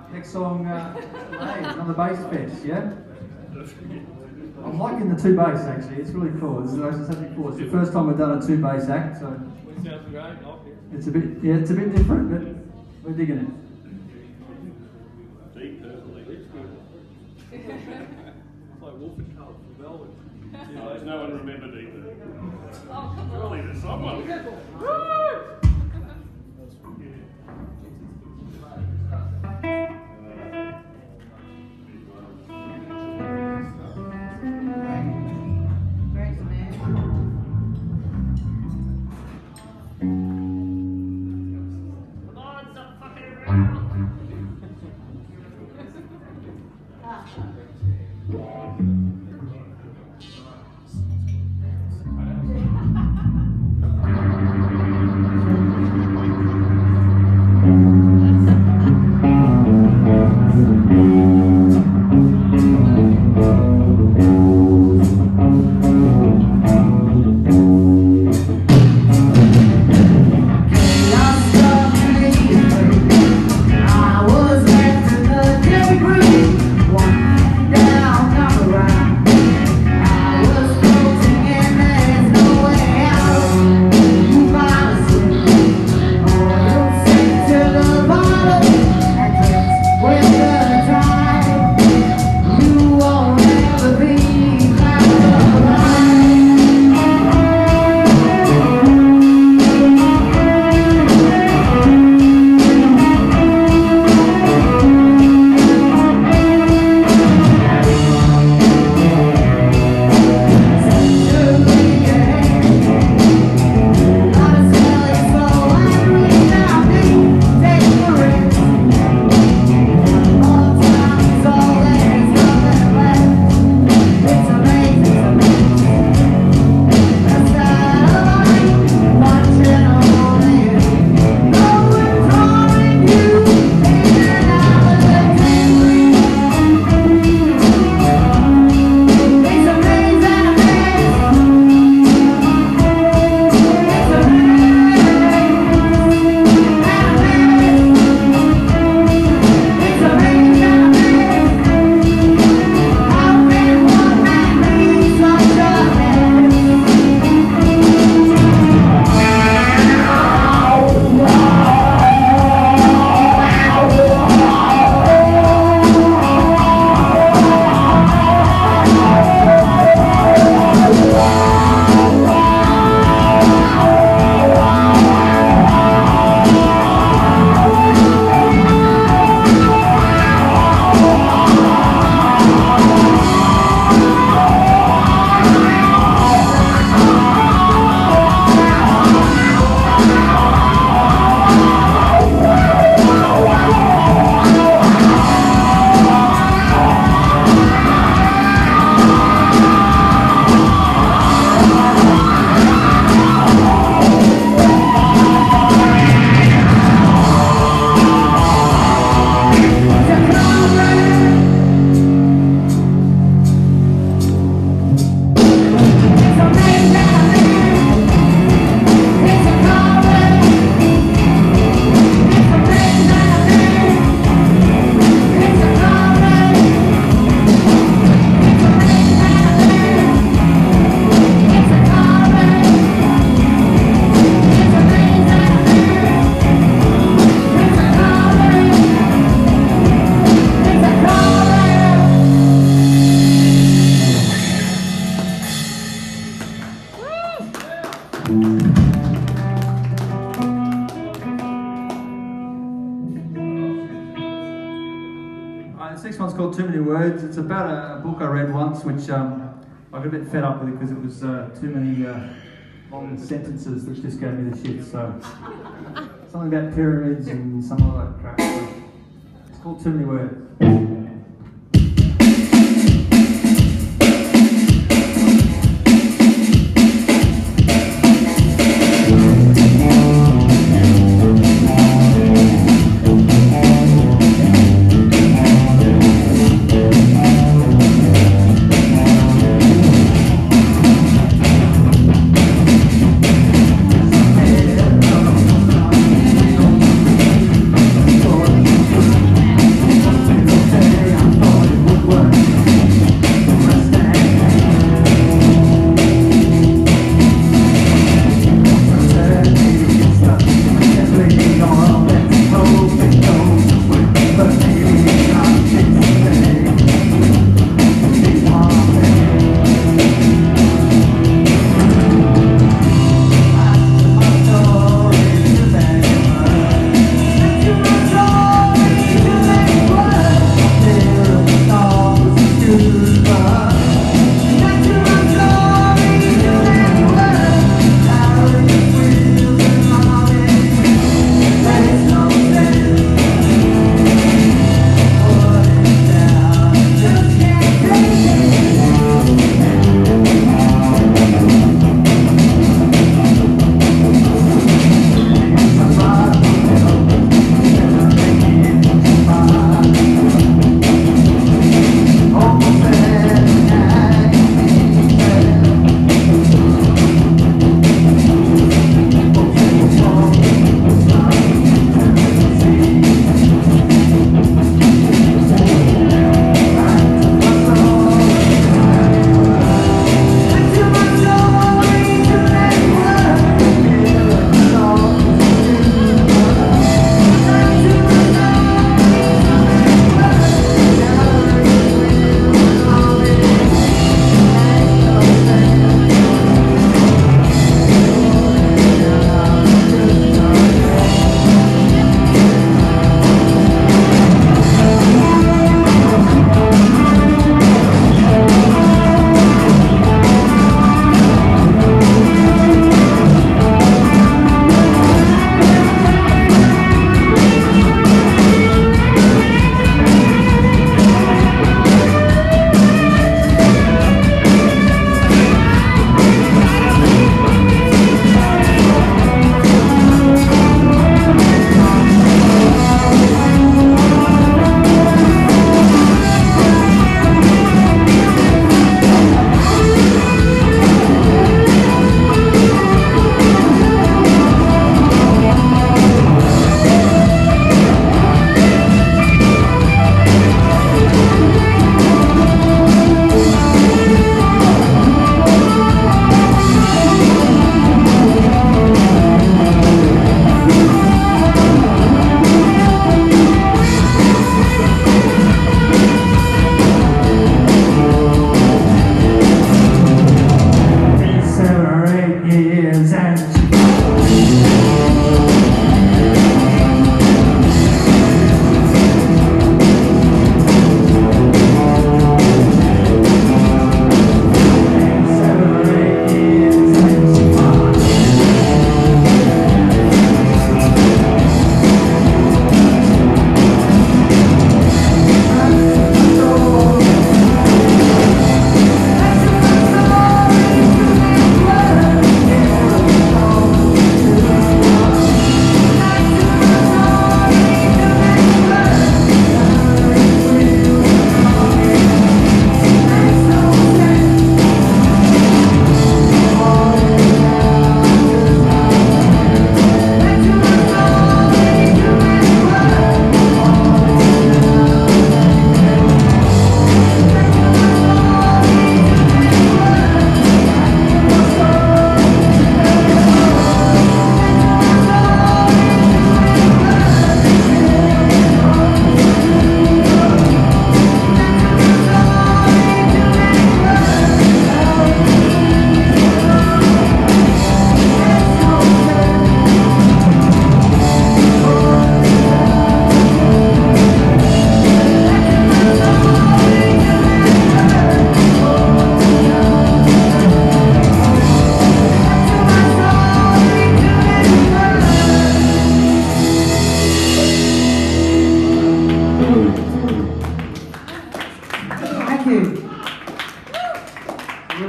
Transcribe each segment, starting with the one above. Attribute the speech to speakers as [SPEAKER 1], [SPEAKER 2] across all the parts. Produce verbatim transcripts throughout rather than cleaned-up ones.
[SPEAKER 1] Next song, uh, hey, another bass fest, yeah? I'm liking the two bass actually, it's really cool. This is, as I said before, it's the first time we've done a two bass act, so.
[SPEAKER 2] It sounds great,
[SPEAKER 1] it's a bit, yeah, it's a bit different, but we're digging it.
[SPEAKER 2] Deep purple, it's good. It's like Wolf and Carl from Velvet.
[SPEAKER 3] Oh, there's no one remember Deep Purple.
[SPEAKER 4] Oh, come on.
[SPEAKER 3] Surely there's someone.
[SPEAKER 1] This one's called Too Many Words. It's about a, a book I read once, which um, I got a bit fed up with because it was uh, too many uh, long sentences that just gave me the shit. So something about pyramids and some other crap. So it's called Too Many Words.
[SPEAKER 5] Oh,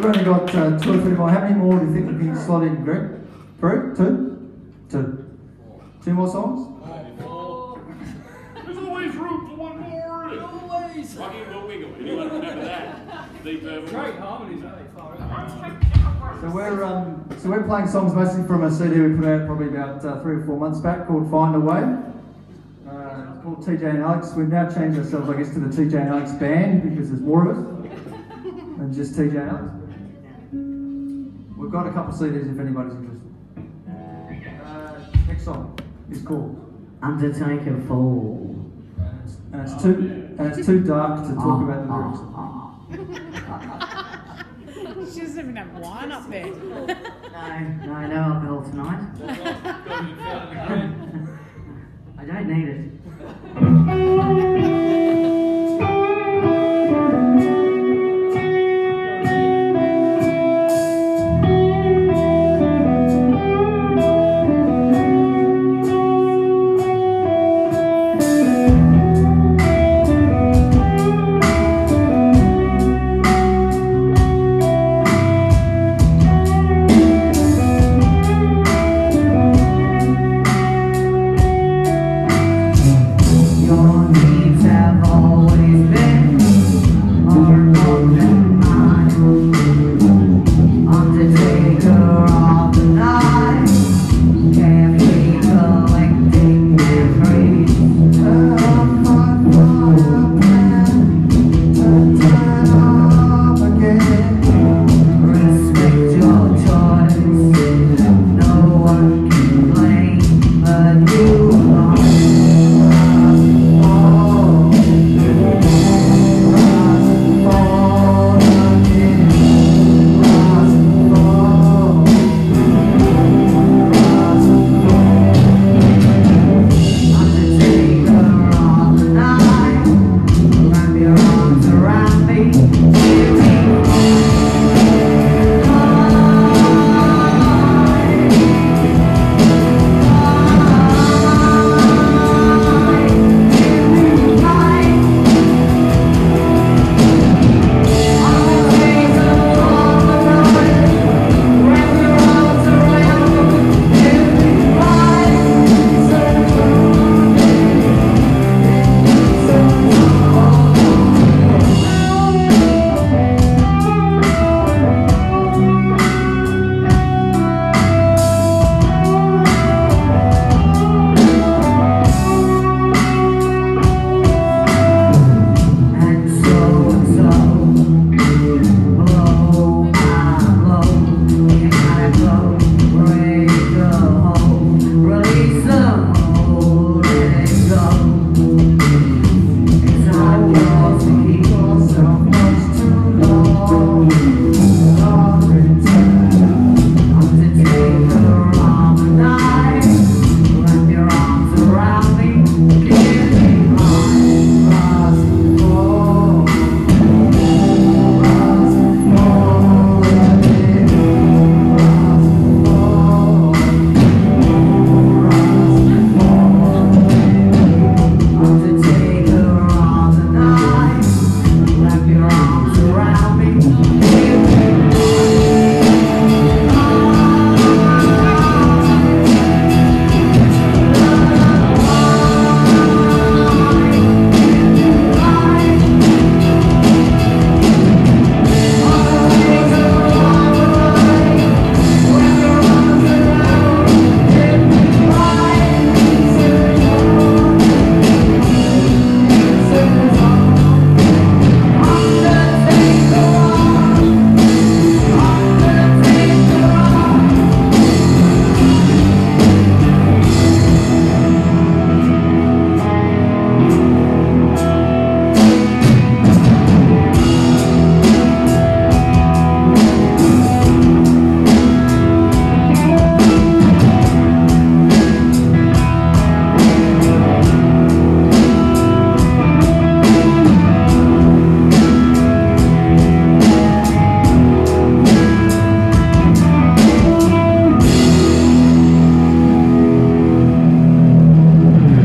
[SPEAKER 1] only got uh, two or three more. How many more do you think we can slot in, Greg? Three? Two? Two. Two more songs?
[SPEAKER 3] There's always room for one more.
[SPEAKER 2] Always.
[SPEAKER 3] Rocky will wiggle. Anyone remember that? Deep Purple.
[SPEAKER 2] Great harmonies, eh?
[SPEAKER 1] So we're um, so we're playing songs mostly from a C D we put out probably about uh, three or four months back called Find a Way. Uh, it's called T J and Alex. We've now changed ourselves, I guess, to the T J and Alex band because there's more of us than just T J and Alex. We've got a couple of C Ds if anybody's interested. Uh, next song is called
[SPEAKER 4] Undertaker Fall.
[SPEAKER 1] And it's, and it's too and it's too dark to talk about the lyrics.
[SPEAKER 5] She doesn't even have wine up there.
[SPEAKER 4] No, no, no alcohol tonight. I don't need it.